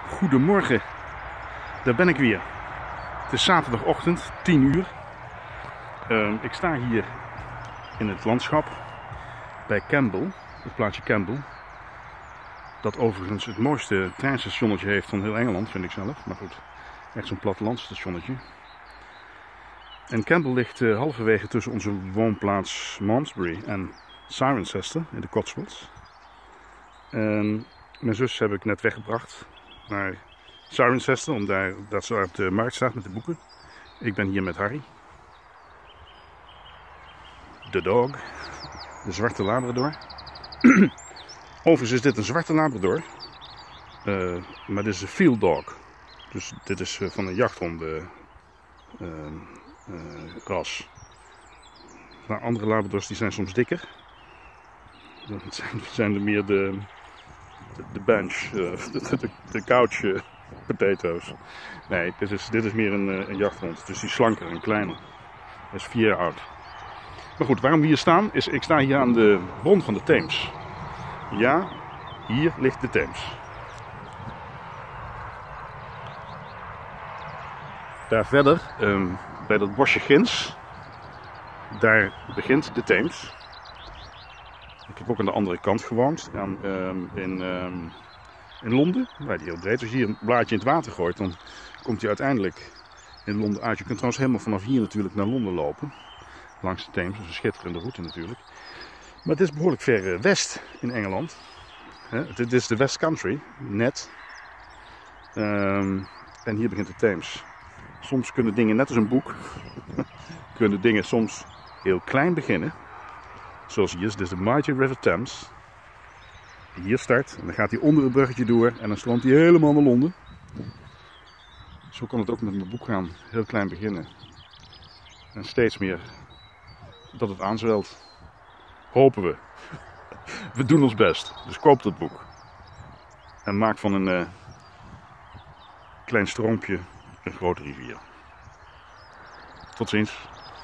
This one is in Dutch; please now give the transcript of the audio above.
Goedemorgen, daar ben ik weer. Het is zaterdagochtend, 10 uur. Ik sta hier in het landschap bij Campbell, het plaatsje Campbell. Dat overigens het mooiste treinstationnetje heeft van heel Engeland, vind ik zelf. Maar goed, echt zo'n plattelandstationnetje. En Campbell ligt halverwege tussen onze woonplaats Malmesbury en Cirencester in de Cotswolds. Mijn zus heb ik net weggebracht naar Cirencester, omdat ze op de markt staat met de boeken. Ik ben hier met Harry. De dog. De zwarte labrador. Overigens is dit een zwarte labrador. Maar dit is een field dog. Dus dit is van een jachthonden ras. Nou, andere labradors die zijn soms dikker. Dat zijn er meer de bench, de couch potatoes. Nee, dit is meer een jachthond. Dus die is slanker en kleiner. Hij is 4 jaar oud. Maar goed, waarom we hier staan, is ik sta hier aan de bron van de Theems. Ja, hier ligt de Theems. Daar verder, bij dat bosje ginds, daar begint de Theems. Ik heb ook aan de andere kant gewoond, in Londen, waar die heel breed is. Als je hier een blaadje in het water gooit, dan komt hij uiteindelijk in Londen uit. Je kunt trouwens helemaal vanaf hier natuurlijk naar Londen lopen. Langs de Theems, dat is een schitterende route natuurlijk. Maar het is behoorlijk ver west in Engeland. Dit is de West Country, net. En hier begint de Theems. Soms kunnen dingen, net als een boek, kunnen dingen soms heel klein beginnen. Zoals hier, dit is de Mighty River Thames. Hier start, en dan gaat hij onder het bruggetje door en dan stroomt hij helemaal naar Londen. Zo kan het ook met mijn boek gaan, heel klein beginnen. En steeds meer dat het aanzwelt. Hopen we. We doen ons best, dus koop dat boek. En maak van een klein stroompje een grote rivier. Tot ziens.